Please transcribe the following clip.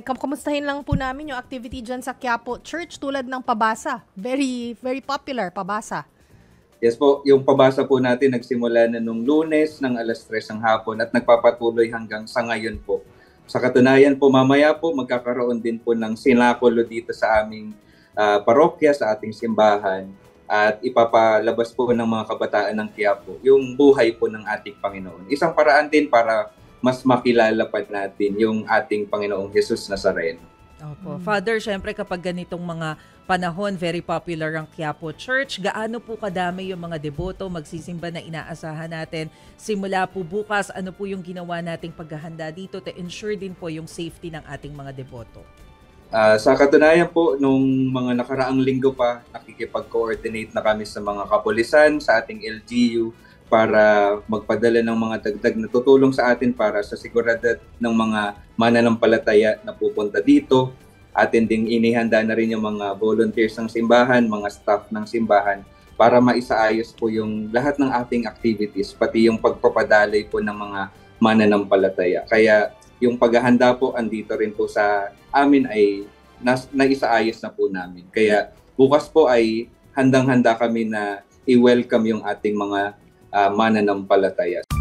Kamustahin lang po namin yung activity dyan sa Quiapo Church tulad ng pabasa. Very, very popular, pabasa. Yes po, yung pabasa po natin nagsimula na nung Lunes ng 3:00 ng hapon at nagpapatuloy hanggang sa ngayon po. Sa katunayan po, mamaya po magkakaroon din po ng sinakulo dito sa aming parokya, sa ating simbahan, at ipapalabas po ng mga kabataan ng Quiapo yung buhay po ng ating Panginoon. Isang paraan din para mas makilala pa natin yung ating Panginoong Jesus Nazareno. Opo. Father, syempre kapag ganitong mga panahon, very popular ang Quiapo Church. Gaano po kadami yung mga deboto magsisimba na inaasahan natin? Simula po bukas, ano po yung ginawa nating paghahanda dito to ensure din po yung safety ng ating mga deboto? Sa katunayan po, nung mga nakaraang linggo pa, nakikipag-coordinate na kami sa mga kapulisan, sa ating LGU, para magpadala ng mga dagdag na tutulong sa atin para sa seguridad ng mga mananampalataya na pupunta dito. Atin ding inihanda na rin yung mga volunteers ng simbahan, mga staff ng simbahan para maisaayos po yung lahat ng ating activities, pati yung pagpapadalay po ng mga mananampalataya. Kaya yung paghahanda po andito rin po sa amin ay naisaayos na po namin. Kaya bukas po ay handang-handa kami na i-welcome yung ating mga mananampalataya.